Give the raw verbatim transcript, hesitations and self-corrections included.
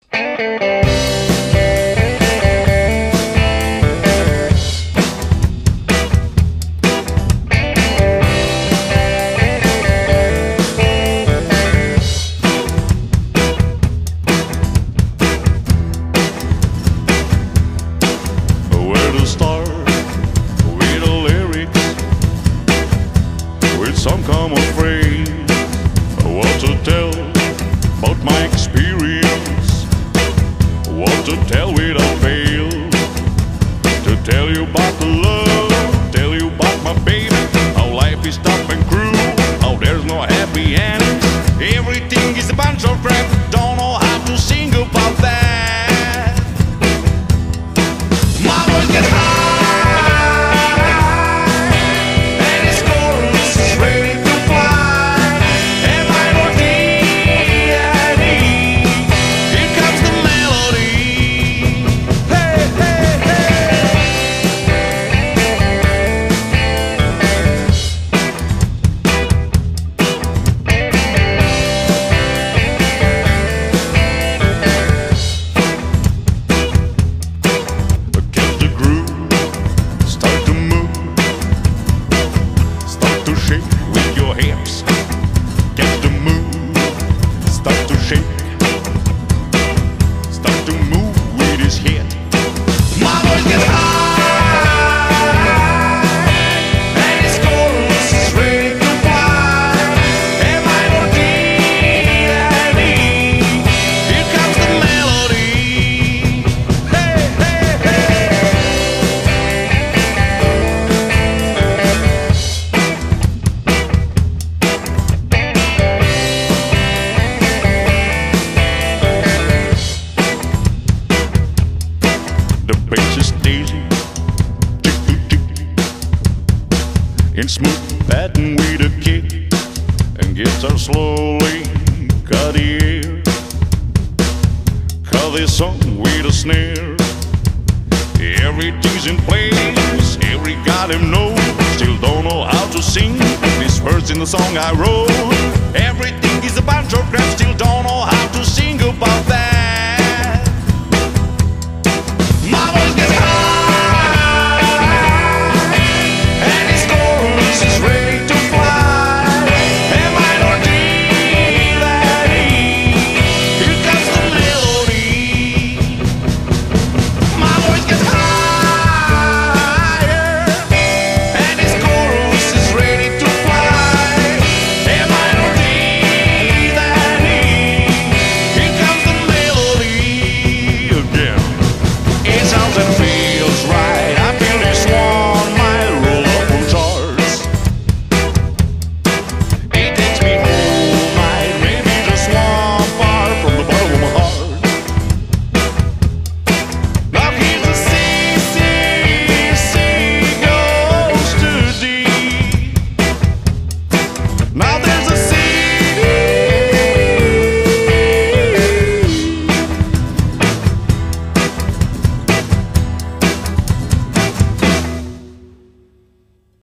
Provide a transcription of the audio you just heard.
Where to start with the lyrics, with some common phrase, what to tell about my experience, what to tell without fail, to tell you about the love, tell you about my baby, how life is tough and cruel, how there's no happy end, everything is a bunch of crap, don't know how to sing about that. My voice gets high, and its chorus is ready to fly, and my melody, here comes the melody. Hey, hey, Get the groove, start to move, start to shake with your hips. Get the move, start to shake, start to move with his head. My voice gets high, and his chorus is ready to fly, and my melody, here comes the melody. Hey, hey, hey. The bass is daisy, tick tick tick, in smooth pattern with a kick, and guitar slowly cut the air, cut this song with a snare. Everything's in place, every goddamn note, still don't know how to sing this verse in the song I wrote. Everything is a bunch of crap, still don't know how to sing about that.